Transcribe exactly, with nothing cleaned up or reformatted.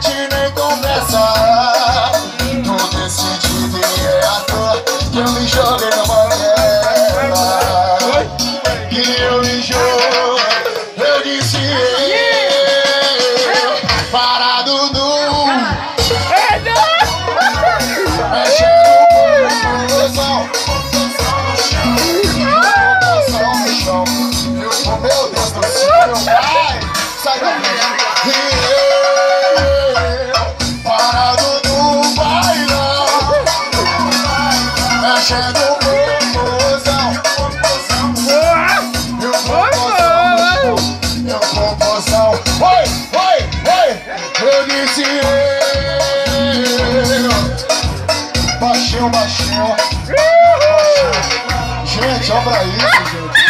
gente nem conversa. Tô decidido e é à toa que eu me joguei na manguela. Que eu me jogo, eu disse eu, parado no mexendo o coração, coração no chão. Eu, oh, meu Deus do céu, ai, sai daqui. E eu, parado no bailão, mexendo o coração. Eu composição, eu composição. Oi, oi, oi, eu disse eu, baixinho, baixinho, baixinho. Gente, olha pra isso, gente.